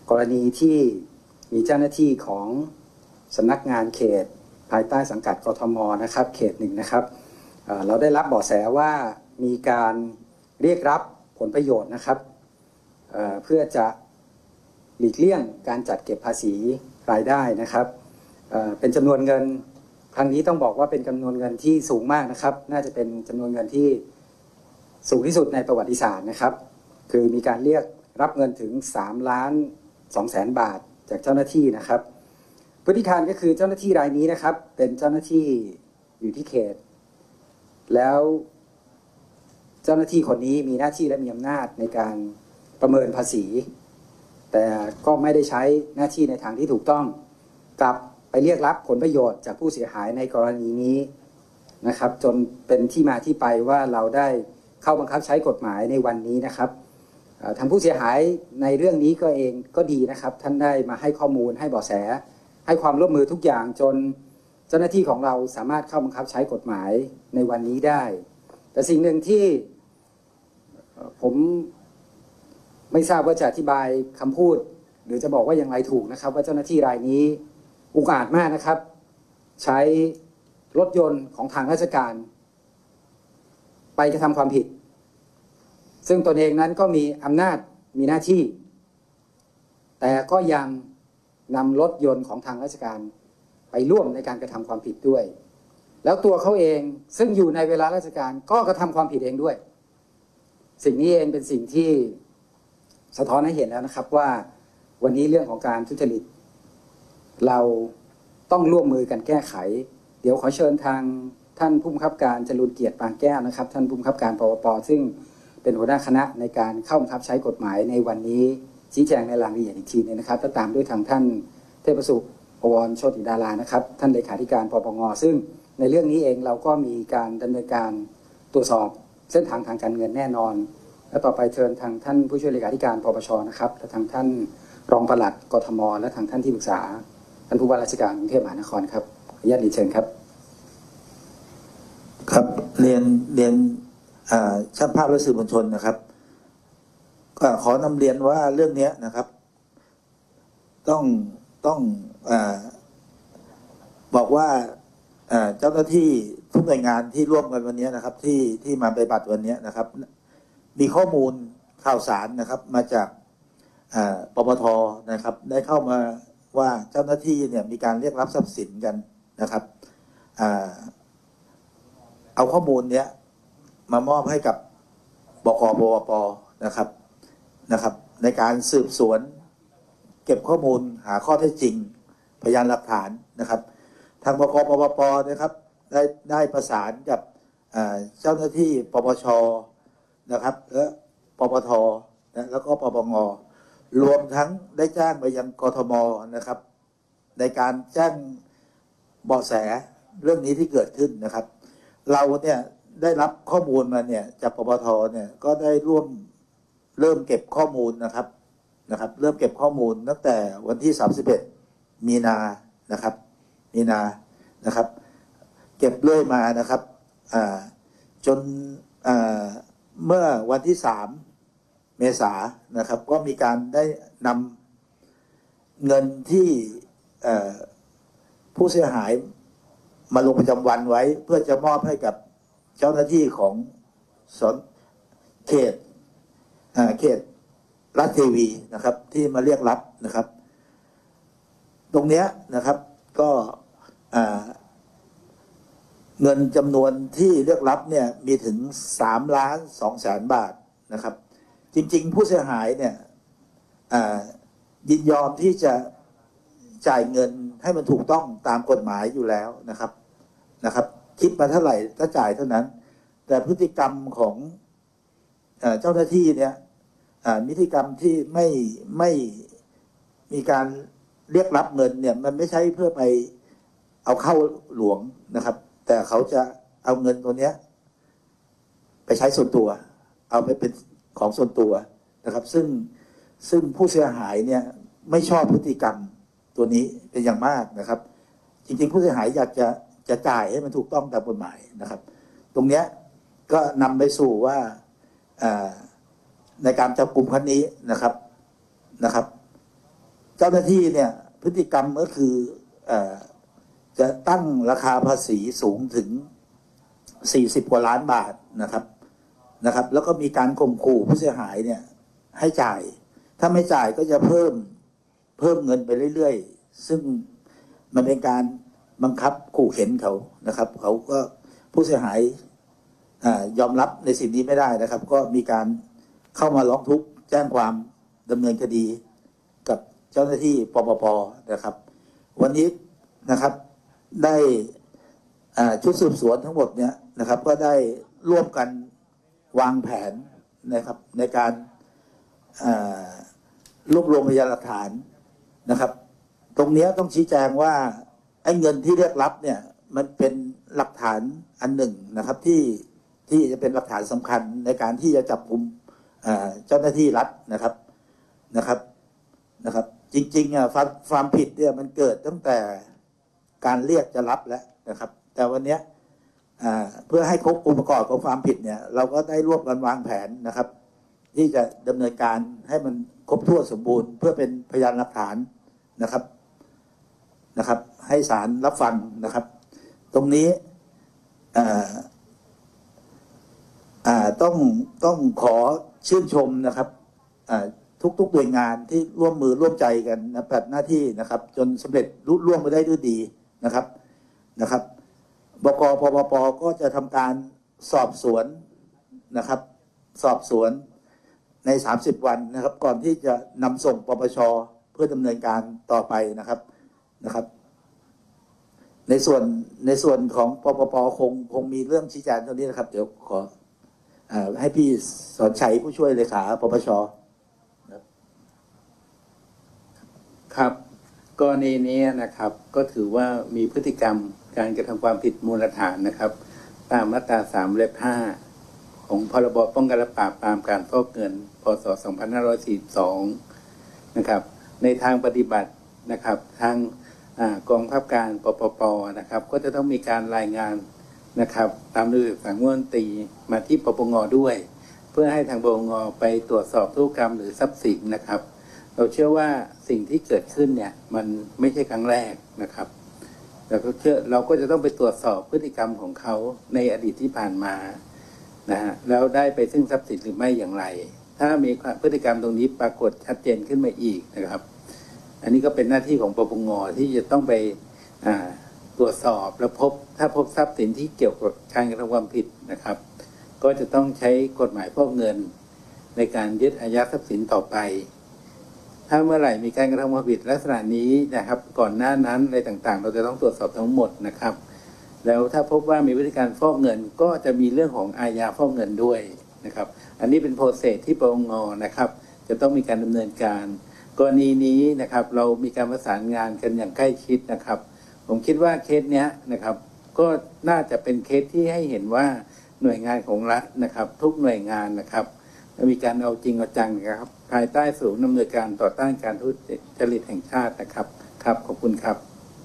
กรณีที่มีเจ้าหน้าที่ของสำนักงานเขตภายใต้สังกัดกทมนะครับเขตหนึ่งนะครับเราได้รับเบาะแสว่ามีการเรียกรับผลประโยชน์นะครับเพื่อจะหลีกเลี่ยงการจัดเก็บภาษีรายได้นะครับเป็นจำนวนเงินครั้งนี้ต้องบอกว่าเป็นจำนวนเงินที่สูงมากนะครับน่าจะเป็นจำนวนเงินที่สูงที่สุดในประวัติศาสตร์นะครับคือมีการเรียกรับเงินถึง3,200,000 บาทจากเจ้าหน้าที่นะครับพฤติการก็คือเจ้าหน้าที่รายนี้นะครับเป็นเจ้าหน้าที่อยู่ที่เขตแล้วเจ้าหน้าที่คนนี้มีหน้าที่และมีอำนาจในการประเมินภาษีแต่ก็ไม่ได้ใช้หน้าที่ในทางที่ถูกต้องกลับไปเรียกรับผลประโยชน์จากผู้เสียหายในกรณีนี้นะครับจนเป็นที่มาที่ไปว่าเราได้เข้าบังคับใช้กฎหมายในวันนี้นะครับทางผู้เสียหายในเรื่องนี้ก็ดีนะครับท่านได้มาให้ข้อมูลให้เบาะแสให้ความร่วมมือทุกอย่างจนเจ้าหน้าที่ของเราสามารถเข้าบังคับใช้กฎหมายในวันนี้ได้แต่สิ่งหนึ่งที่ผมไม่ทราบว่าจะอธิบายคำพูดหรือจะบอกว่าอย่างไรถูกนะครับว่าเจ้าหน้าที่รายนี้อุกอาจมากนะครับใช้รถยนต์ของทางราชการไปกระทำความผิดซึ่งตนเองนั้นก็มีอำนาจมีหน้าที่แต่ก็ยังนำรถยนต์ของทางราชการไปร่วมในการกระทำความผิดด้วยแล้วตัวเขาเองซึ่งอยู่ในเวลาราชการก็กระทำความผิดเองด้วยสิ่งนี้เองเป็นสิ่งที่สะท้อนให้เห็นแล้วนะครับว่าวันนี้เรื่องของการทุจริตเราต้องร่วมมือกันแก้ไขเดี๋ยวขอเชิญทางท่านผู้บังคับการจรูญเกียรติปานแก้วนะครับท่านผู้บังคับการปปป.ซึ่งเป็นหัวหน้าคณะในการเข้าบังคับใช้กฎหมายในวันนี้ชี้แจงในรายละเอียดอีกทีนึงนะครับและตามด้วยทางท่านเทพสุขปวรโชติดารานะครับท่านเลขาธิการปปง.ซึ่งในเรื่องนี้เองเราก็มีการดำเนินการตรวจสอบเส้นทางทางการเงินแน่นอนและต่อไปเชิญทางท่านผู้ช่วยเลขาธิการปปช.นะครับและทางท่านรองปลัดกทม.และทางท่านที่ปรึกษาท่านผู้ว่าราชการกรุงเทพมหานครครับขออนุญาตเรียนเชิญครับครับเรียนช่างภาพและสื่อมวลชนนะครับก็ขอนำเรียนว่าเรื่องนี้นะครับต้องบอกว่าเจ้าหน้าที่ทุกหน่วยงานที่ร่วมกันวันนี้นะครับที่มาปฏิบัติวันนี้นะครับมีข้อมูลข่าวสารนะครับมาจากปปท.นะครับได้เข้ามาว่าเจ้าหน้าที่เนี่ยมีการเรียกรับทรัพย์สินกันนะครับเอาข้อมูลเนี้ยมามอบให้กับบก.ปปป.นะครับในการสืบสวนเก็บข้อมูลหาข้อเท็จจริงพยานหลักฐานนะครับทางบก.ปปป.นะครับได้ประสานกับเจ้าหน้าที่ปปช.นะครับและปปท.แล้วก็ปปง.รวมทั้งได้แจ้งไปยังกทม.นะครับในการแจ้งเบาะแสเรื่องนี้ที่เกิดขึ้นนะครับเราเนี่ยได้รับข้อมูลมาเนี่ยจากปปท.เนี่ยก็ได้เริ่มเก็บข้อมูลนะครับเริ่มเก็บข้อมูลตั้งแต่วันที่31มีนานะครับเก็บเรื่อยมานะครับจนเมื่อวันที่3เมษายนนะครับก็มีการได้นำเงินที่ผู้เสียหายมาลงประจำวันไว้เพื่อจะมอบให้กับเจ้าหน้าที่ของเขตรัฐทีวีนะครับที่มาเรียกรับนะครับตรงเนี้ยนะครับก็เงินจำนวนที่เรียกรับเนี่ยมีถึง3,200,000 บาทนะครับจริงๆผู้เสียหายเนี่ยยินยอมที่จะจ่ายเงินให้มันถูกต้องตามกฎหมายอยู่แล้วนะครับคิดมาเท่าไหร่ก็จ่ายเท่านั้นแต่พฤติกรรมของเจ้าหน้าที่เนี่ยพฤติกรรมที่ไม่มีการเรียกรับเงินเนี่ยมันไม่ใช่เพื่อไปเอาเข้าหลวงนะครับแต่เขาจะเอาเงินตัวเนี้ยไปใช้ส่วนตัวเอาไปเป็นของส่วนตัวนะครับซึ่งผู้เสียหายเนี่ยไม่ชอบพฤติกรรมตัวนี้เป็นอย่างมากนะครับจริงๆผู้เสียหายอยากจะจ่ายให้มันถูกต้องตามกฎหมายนะครับตรงเนี้ยก็นำไปสู่ว่าในการจับกลุ่มครั้งนี้นะครับเจ้าหน้าที่เนี่ยพฤติกรรมก็คือจะตั้งราคาภาษีสูงถึง40 กว่าล้านบาทนะครับแล้วก็มีการข่มขู่ผู้เสียหายเนี่ยให้จ่ายถ้าไม่จ่ายก็จะเพิ่มเงินไปเรื่อยๆซึ่งมันเป็นการบังคับขู่เข็นเขานะครับเขาก็ผู้เสียหายยอมรับในสิ่งนี้ไม่ได้นะครับก็มีการเข้ามาร้องทุกข์แจ้งความดำเนินคดีกับเจ้าหน้าที่ปปปนะครับวันนี้นะครับได้ชุดสืบสวนทั้งหมดเนี่ยนะครับก็ได้ร่วมกันวางแผนนะครับในการรวบรวมพยานหลักฐานนะครับตรงนี้ต้องชี้แจงว่าไอ้เงินที่เรียกรับเนี่ยมันเป็นหลักฐานอันหนึ่งนะครับที่จะเป็นหลักฐานสำคัญในการที่จะจับกุมเจ้าหน้าที่รัฐนะครับจริงๆความผิดเนี่ยมันเกิดตั้งแต่การเรียกจะรับแล้วนะครับแต่วันนี้เพื่อให้ครบองค์ประกอบของความผิดเนี่ยเราก็ได้ร่วมกันวางแผนนะครับที่จะดำเนินการให้มันครบถ้วนสมบูรณ์เพื่อเป็นพยานหลักฐานนะครับให้ศาลรับฟังนะครับตรงนี้ต้องขอชื่นชมนะครับทุกหน่วยงานที่ร่วมมือร่วมใจกันนะปฏิบัติหน้าที่นะครับจนสำเร็จลุล่วงไปได้ด้วยดีนะครับบก.ปปป.ก็จะทำการสอบสวนนะครับสอบสวนใน30 วันนะครับก่อนที่จะนำส่งปปช.เพื่อดำเนินการต่อไปนะครับในส่วนของปปป.คงมีเรื่องชี้แจงเท่านี้นะครับเดี๋ยวขอให้พี่สอนชัยผู้ช่วยเลขาปปช. ครับกรณีนี้นะครับก็ถือว่ามีพฤติกรรมการกระทำความผิดมูลฐานนะครับตามมาตรา3 เล็บ 5ของพรบป้องกันและปราบปรามการฟอกเงินพ.ศ. 2542นะครับในทางปฏิบัตินะครับทางกองบังคับการปปป.นะครับก็จะต้องมีการรายงานนะครับตามระเบียบสังวรตรีมาที่ปปง.ด้วยเพื่อให้ทางปปง.ไปตรวจสอบธุรกรรมหรือทรัพย์สินนะครับเราเชื่อว่าสิ่งที่เกิดขึ้นเนี่ยมันไม่ใช่ครั้งแรกนะครับเราก็จะต้องไปตรวจสอบพฤติกรรมของเขาในอดีตที่ผ่านมานะฮะแล้วได้ไปซึ่งทรัพย์สินหรือไม่อย่างไร ถ้ามีพฤติกรรมตรงนี้ปรากฏชัดเจนขึ้นมาอีกนะครับอันนี้ก็เป็นหน้าที่ของปปง.ที่จะต้องไปตรวจสอบแล้วถ้าพบทรัพย์สินที่เกี่ยวกับการกระทำความผิดนะครับก็จะต้องใช้กฎหมายฟอกเงินในการยึดอายัดทรัพย์สินต่อไปถ้าเมื่อไหร่มีการกระทำความผิดลักษณะนี้นะครับก่อนหน้านั้นอะไรต่างๆเราจะต้องตรวจสอบทั้งหมดนะครับแล้วถ้าพบว่ามีพฤติการฟอกเงินก็จะมีเรื่องของอาญาฟอกเงินด้วยนะครับอันนี้เป็นโปรเซสที่ปปง.นะครับจะต้องมีการดำเนินการกรณีนี้นะครับเรามีการประสานงานกันอย่างใกล้ชิดนะครับผมคิดว่าเคสเนี้ยนะครับก็น่าจะเป็นเคสที่ให้เห็นว่าหน่วยงานของรัฐนะครับทุกหน่วยงานนะครับมีการเอาจริงเอาจังนะครับภายใต้ศูนย์อำนวยการต่อต้านการทุจริตแห่งชาตินะครับครับขอบคุณครับ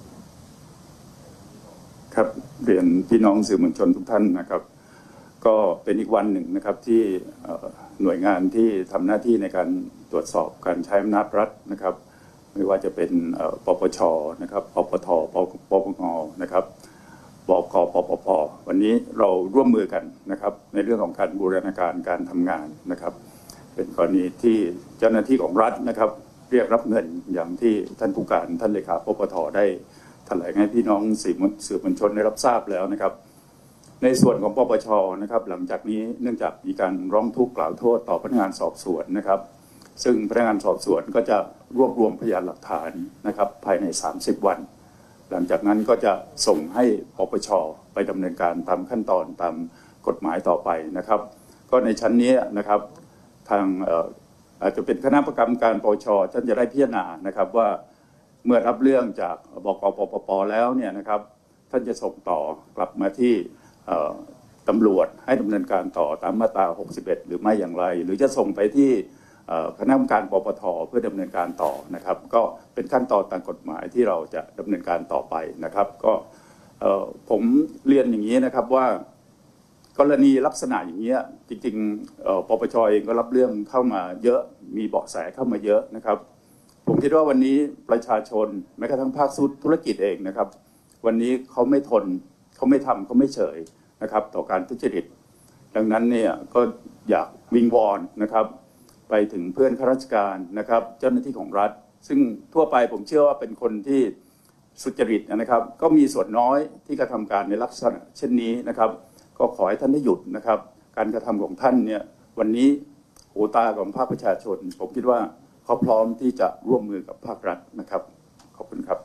ครับเรียนพี่น้องสื่อมวลชนทุกท่านนะครับก็เป็นอีกวันหนึ่งนะครับที่หน่วยงานที่ทำหน้าที่ในการตรวจสอบการใช้อำนาจรัฐนะครับไม่ว่าจะเป็นปปชนะครับปปทปปงนะครับบก.ปปป.วันนี้เราร่วมมือกันนะครับในเรื่องของการบูรณาการการทำงานนะครับเป็นกรณีที่เจ้าหน้าที่ของรัฐนะครับเรียกรับเงินอย่างที่ท่านผู้การท่านเลขาปปท.ได้แถลงให้พี่น้องสื่อมวลชนได้รับทราบแล้วนะครับในส่วนของปปช.นะครับหลังจากนี้เนื่องจากมีการร้องทุกข์กล่าวโทษต่อพนักงานสอบสวนนะครับซึ่งพนักงานสอบสวนก็จะรวบรวมพยานหลักฐานนะครับภายใน30 วันหลังจากนั้นก็จะส่งให้ปปช.ไปดำเนินการตามขั้นตอนตามกฎหมายต่อไปนะครับก็ในชั้นนี้นะครับทางอาจจะเป็นคณะกรรมการปปช.ท่านจะได้พิจารณานะครับว่าเมื่อรับเรื่องจากบก.ปปป.แล้วเนี่ยนะครับท่านจะส่งต่อกลับมาที่ตำรวจให้ดำเนินการต่อตามมาตรา61หรือไม่อย่างไรหรือจะส่งไปที่คณะกรรมการปปท.เพื่อดำเนินการต่อนะครับก็เป็นขั้นตอนตามกฎหมายที่เราจะดำเนินการต่อไปนะครับก็ผมเรียนอย่างนี้นะครับว่ากรณีลักษณะอย่างนี้จริงๆปปช.เองก็รับเรื่องเข้ามาเยอะมีเบาะแสเข้ามาเยอะนะครับผมคิดว่าวันนี้ประชาชนแม้กระทั่งภาคธุรกิจเองนะครับวันนี้เขาไม่ทนเขาไม่ทำเขาไม่เฉยนะครับต่อการทุจริตดังนั้นเนี่ยก็อยากวิงวอนนะครับไปถึงเพื่อนข้าราชการนะครับเจ้าหน้าที่ของรัฐซึ่งทั่วไปผมเชื่อว่าเป็นคนที่สุจริตนะครับก็มีส่วนน้อยที่กระทำการในลักษณะเช่นนี้นะครับก็ขอให้ท่านได้หยุดนะครับการกระทำของท่านเนี่ยวันนี้หูตาของภาคประชาชนผมคิดว่าเขาพร้อมที่จะร่วมมือกับภาครัฐนะครับขอบคุณครับ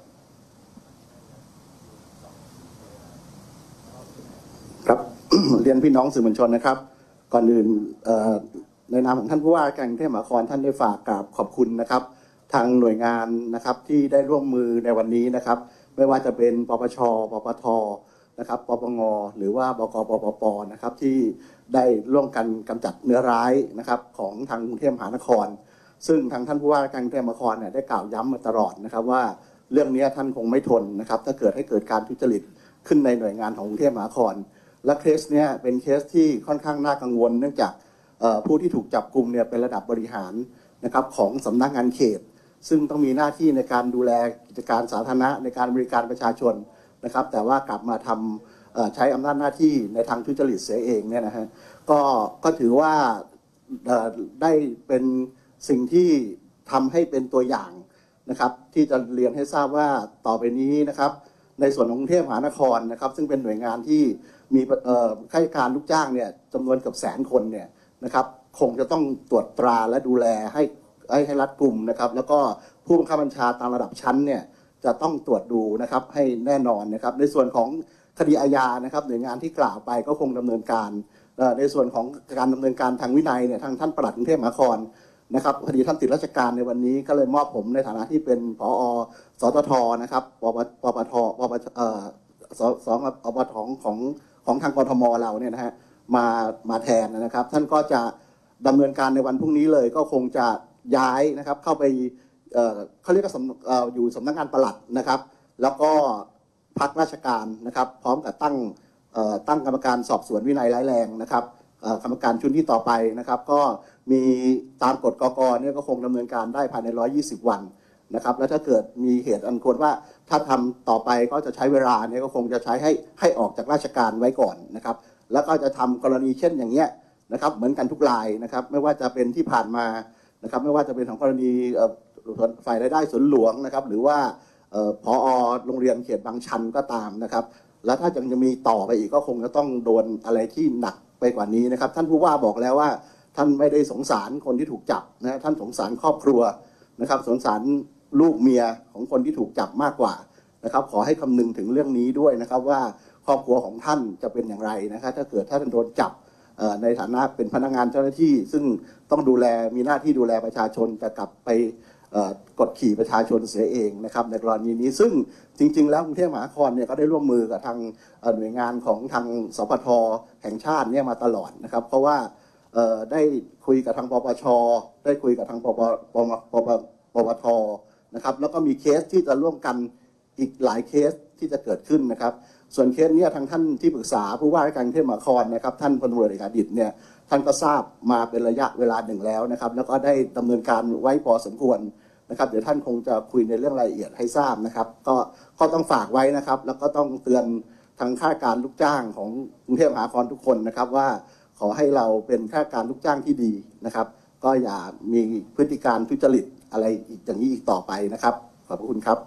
ครับ เรียนพี่น้องสื่อมวลชนนะครับก่อนอื่นในนามของท่านผู้ว่าการกรุงเทพมหานครท่านได้ฝากกราบขอบคุณนะครับทางหน่วยงานนะครับที่ได้ร่วมมือในวันนี้นะครับไม่ว่าจะเป็นปปช.ปปท.นะครับปปง.หรือว่าบก.ปปป.นะครับที่ได้ร่วมกันกำจัดเนื้อร้ายนะครับของทางกรุงเทพมหานครซึ่งทางท่านผู้ว่าการกรุงเทพมหานครเนี่ยได้กล่าวย้ำมาตลอดนะครับว่าเรื่องนี้ท่านคงไม่ทนนะครับถ้าเกิดให้เกิดการทุจริตขึ้นในหน่วยงานของกรุงเทพมหานครและเคสเนี้ยเป็นเคสที่ค่อนข้างน่ากังวลเนื่องจากผู้ที่ถูกจับกุมเนี่ยเป็นระดับบริหารนะครับของสำนักงานเขตซึ่งต้องมีหน้าที่ในการดูแลกิจการสาธารณะในการบริการประชาชนนะครับแต่ว่ากลับมาทำใช้อำนาจหน้าที่ในทางทุจริตเสียเองเนี่ยนะฮะก็ถือว่าได้เป็นสิ่งที่ทำให้เป็นตัวอย่างนะครับที่จะเรียนให้ทราบว่าต่อไปนี้นะครับในส่วนของกรุงเทพมหานครนะครับซึ่งเป็นหน่วยงานที่มีข้าราชการลูกจ้างเนี่ยจำนวนเกือบ100,000 คนเนี่ยนะครับคงจะต้องตรวจตราและดูแลให้รัดกุมนะครับแล้วก็ผู้บังคับบัญชาตามระดับชั้นเนี่ยจะต้องตรวจดูนะครับให้แน่นอนนะครับในส่วนของคดีอาญานะครับหน่วยงานที่กล่าวไปก็คงดำเนินการในส่วนของการดำเนินการทางวินัยเนี่ยทางท่านปลัดกรุงเทพมหานครนะครับพอดีท่านติดราชการในวันนี้ก็เลยมอบผมในฐานะที่เป็นผอ.สตท.นะครับปปท.สปท.ของทางกทม.เราเนี่ยนะฮะมาแทนนะครับท่านก็จะดำเนินการในวันพรุ่งนี้เลยก็คงจะย้ายนะครับเข้าไปเขาเรียกว่าอยู่สำนักงานปลัดนะครับแล้วก็พักราชการนะครับพร้อมกับตั้งกรรมการสอบสวนวินัยร้ายแรงนะครับกรรมการชุดที่ต่อไปนะครับก็มีตามกฎกก.เนี่ยก็คงดำเนินการได้ภายใน120 วันนะครับแล้วถ้าเกิดมีเหตุอันควรว่าถ้าทำต่อไปก็จะใช้เวลาเนี่ยก็คงจะใช้ให้ออกจากราชการไว้ก่อนนะครับแล้วก็จะทำกรณีเช่นอย่างเงี้ยนะครับเหมือนกันทุกรายนะครับไม่ว่าจะเป็นที่ผ่านมานะครับไม่ว่าจะเป็นของกรณีฝ่ายรายได้ส่วนหลวงนะครับหรือว่าผอ.โรงเรียนเขตบางชันก็ตามนะครับแล้วถ้ายังจะมีต่อไปอีกก็คงจะต้องโดนอะไรที่หนักไปกว่านี้นะครับท่านผู้ว่าบอกแล้วว่าท่านไม่ได้สงสารคนที่ถูกจับนะท่านสงสารครอบครัวนะครับสงสารลูกเมียของคนที่ถูกจับมากกว่านะครับขอให้คำนึงถึงเรื่องนี้ด้วยนะครับว่าครอบครัวของท่านจะเป็นอย่างไรนะครับถ้าเกิดท่านโดนจับในฐานะเป็นพนักงานเจ้าหน้าที่ซึ่งต้องดูแลมีหน้าที่ดูแลประชาชนแต่กลับไปกดขี่ประชาชนเสียเองนะครับในกรณีนี้ซึ่งจริงๆแล้วกรุงเทพมหานครเนี่ยก็ได้ร่วมมือกับทางหน่วยงานของทางสปท.แห่งชาติเนี่ยมาตลอดนะครับเพราะว่าได้คุยกับทางปปช.ได้คุยกับทางปปท.นะครับแล้วก็มีเคสที่จะร่วมกันอีกหลายเคสที่จะเกิดขึ้นนะครับส่วนเคสนี้ทางท่านที่ปรึกษาผู้ว่าราชการกรุงเทพมหานครนะครับท่านพลตำรวจเอกอดิษฐ์เนี่ยท่านก็ทราบมาเป็นระยะเวลาหนึ่งแล้วนะครับแล้วก็ได้ดำเนินการไว้พอสมควรนะครับเดี๋ยวท่านคงจะคุยในเรื่องรายละเอียดให้ทราบนะครับก็ต้องฝากไว้นะครับแล้วก็ต้องเตือนทางข้าราชการลูกจ้างของกรุงเทพมหานครทุกคนนะครับว่าขอให้เราเป็นข้าราชการลูกจ้างที่ดีนะครับก็อย่ามีพฤติการทุจริตอะไรอีกอย่างนี้อีกต่อไปนะครับขอบคุณครับ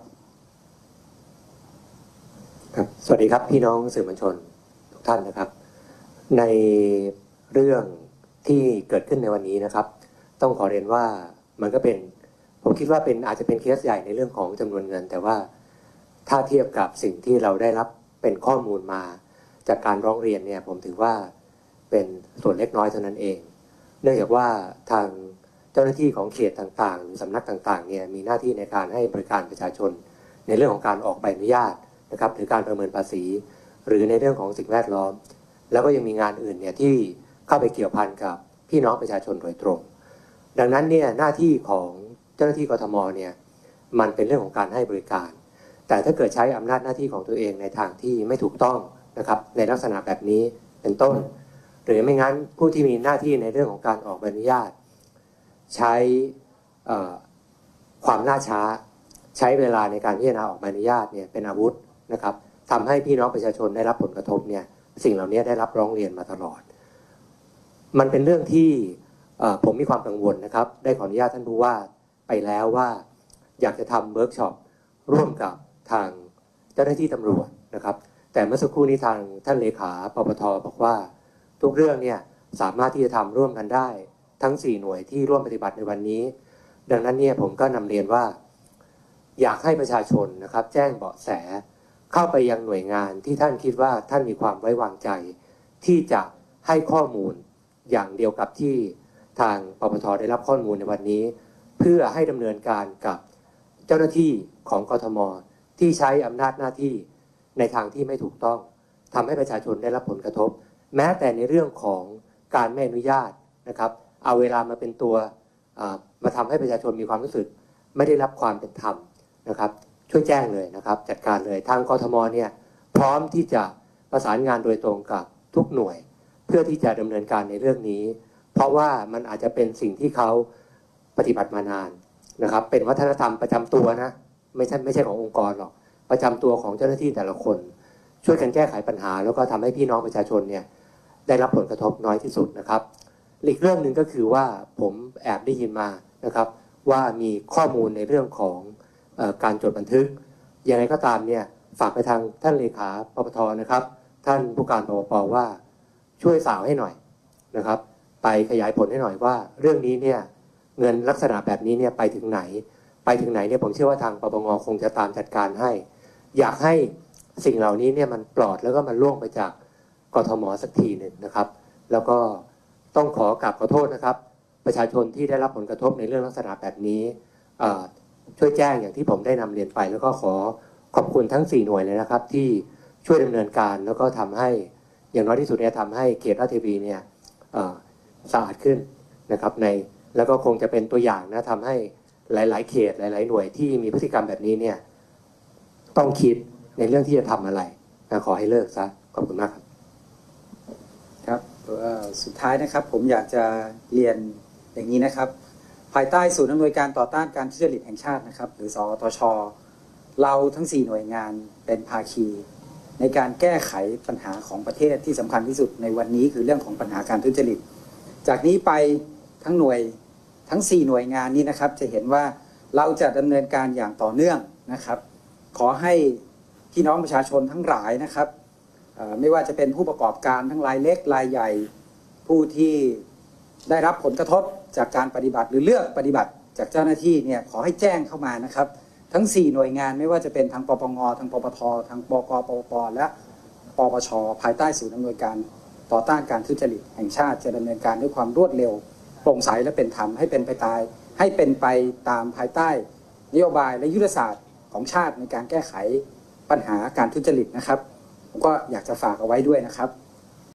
สวัสดีครับพี่น้องสื่อมวลชนทุกท่านนะครับในเรื่องที่เกิดขึ้นในวันนี้นะครับต้องขอเรียนว่ามันก็เป็นผมคิดว่าอาจจะเป็นเคสใหญ่ในเรื่องของจำนวนเงินแต่ว่าถ้าเทียบกับสิ่งที่เราได้รับเป็นข้อมูลมาจากการร้องเรียนเนี่ยผมถือว่าเป็นส่วนเล็กน้อยเท่านั้นเองเนื่องจากว่าทางเจ้าหน้าที่ของเขตต่างๆหรือสำนักต่างๆเนี่ยมีหน้าที่ในการให้บริการประชาชนในเรื่องของการออกใบอนุญาตนะครับหรือการประเมินภาษีหรือในเรื่องของสิ่งแวดล้อมแล้วก็ยังมีงานอื่นเนี่ยที่เข้าไปเกี่ยวพันกับพี่น้องประชาชนโดยตรงดังนั้นเนี่ยหน้าที่ของเจ้าหน้าที่กทมเนี่ยมันเป็นเรื่องของการให้บริการแต่ถ้าเกิดใช้อำนาจหน้าที่ของตัวเองในทางที่ไม่ถูกต้องนะครับในลักษณะแบบนี้เป็นต้นหรือไม่งั้นผู้ที่มีหน้าที่ในเรื่องของการออกใบอนุญาตใช้ความล่าช้าใช้เวลาในการพิจารณาออกใบอนุญาตเนี่ยเป็นอาวุธนะครับทำให้พี่น้องประชาชนได้รับผลกระทบเนี่ยสิ่งเหล่านี้ได้รับร้องเรียนมาตลอดมันเป็นเรื่องที่ผมมีความกังวลนะครับได้ขออนุญาตท่านผู้ว่าไปแล้วว่าอยากจะทำเวิร์กช็อปร่วมกับทางเจ้าหน้าที่ตำรวจนะครับแต่เมื่อสักครู่นี้ทางท่านเลขาปปท.บอกว่าทุกเรื่องเนี่ยสามารถที่จะทำร่วมกันได้ทั้ง4หน่วยที่ร่วมปฏิบัติในวันนี้ดังนั้นเนี่ยผมก็นำเรียนว่าอยากให้ประชาชนนะครับแจ้งเบาะแสเข้าไปยังหน่วยงานที่ท่านคิดว่าท่านมีความไว้วางใจที่จะให้ข้อมูลอย่างเดียวกับที่ทางปปท.ได้รับข้อมูลในวันนี้เพื่อให้ดำเนินการกับเจ้าหน้าที่ของกทม.ที่ใช้อำนาจหน้าที่ในทางที่ไม่ถูกต้องทำให้ประชาชนได้รับผลกระทบแม้แต่ในเรื่องของการไม่อนุญาตนะครับเอาเวลามาเป็นตัวมาทำให้ประชาชนมีความรู้สึกไม่ได้รับความเป็นธรรมนะครับช่วยแจ้งเลยนะครับจัดการเลยทางกทม.เนี่ยพร้อมที่จะประสานงานโดยตรงกับทุกหน่วยเพื่อที่จะดำเนินการในเรื่องนี้เพราะว่ามันอาจจะเป็นสิ่งที่เขาปฏิบัติมานานนะครับเป็นวัฒนธรรมประจำตัวนะไม่ใช่ขององค์กรหรอกประจำตัวของเจ้าหน้าที่แต่ละคนช่วยกันแก้ไขปัญหาแล้วก็ทำให้พี่น้องประชาชนเนี่ยได้รับผลกระทบน้อยที่สุดนะครับอีกเรื่องหนึ่งก็คือว่าผมแอบได้ยินมานะครับว่ามีข้อมูลในเรื่องของการจดบันทึกอย่างไรก็ตามเนี่ยฝากไปทางท่านเลขาปปท.นะครับท่านผู้การปปป.ว่าช่วยสาวให้หน่อยนะครับไปขยายผลให้หน่อยว่าเรื่องนี้เนี่ยเงินลักษณะแบบนี้เนี่ยไปถึงไหนเนี่ยผมเชื่อว่าทางปปง.คงจะตามจัดการให้อยากให้สิ่งเหล่านี้เนี่ยมันปลอดแล้วก็มันล่วงไปจากกทม.สักทีหนึ่งนะครับแล้วก็ต้องขอกราบขอโทษนะครับประชาชนที่ได้รับผลกระทบในเรื่องลักษณะแบบนี้ช่วยแจ้งอย่างที่ผมได้นำเรียนไปแล้วก็ขอขอบคุณทั้ง4หน่วยเลยนะครับที่ช่วยดำเนินการแล้วก็ทำให้อย่างน้อยที่สุดเนี่ยทำให้เขตราชเทวีเนี่ยสะอาดขึ้นนะครับแล้วก็คงจะเป็นตัวอย่างนะทำให้หลายๆเขตหลายๆหน่วยที่มีพฤติกรรมแบบนี้เนี่ยต้องคิดในเรื่องที่จะทำอะไรนะขอให้เลิกซะขอบคุณมากครับครับสุดท้ายนะครับผมอยากจะเรียนอย่างนี้นะครับภายใต้ศูนย์อำนวยการต่อต้านการทุจริตแห่งชาตินะครับหรือสอตช.เราทั้ง4หน่วยงานเป็นภาคีในการแก้ไขปัญหาของประเทศที่สำคัญที่สุดในวันนี้คือเรื่องของปัญหาการทุจริตจากนี้ไปทั้ง4หน่วยงานนี้นะครับจะเห็นว่าเราจะดำเนินการอย่างต่อเนื่องนะครับขอให้พี่น้องประชาชนทั้งหลายนะครับไม่ว่าจะเป็นผู้ประกอบการทั้งรายเล็กรายใหญ่ผู้ที่ได้รับผลกระทบจากการปฏิบัติหรือเลือกปฏิบัติจากเจ้าหน้าที่เนี่ยขอให้แจ้งเข้ามานะครับทั้ง4หน่วยงานไม่ว่าจะเป็นทางปปงทางปปททางบก.ปปป.และปปช.ภายใต้ศูนย์อำนวยการต่อต้านการทุจริตแห่งชาติจะดำเนินการด้วยความรวดเร็วโปร่งใสและเป็นธรรมให้เป็นไปตามภายใต้นโยบายและยุทธศาสตร์ของชาติในการแก้ไขปัญหาการทุจริตนะครับผมก็อยากจะฝากเอาไว้ด้วยนะครับ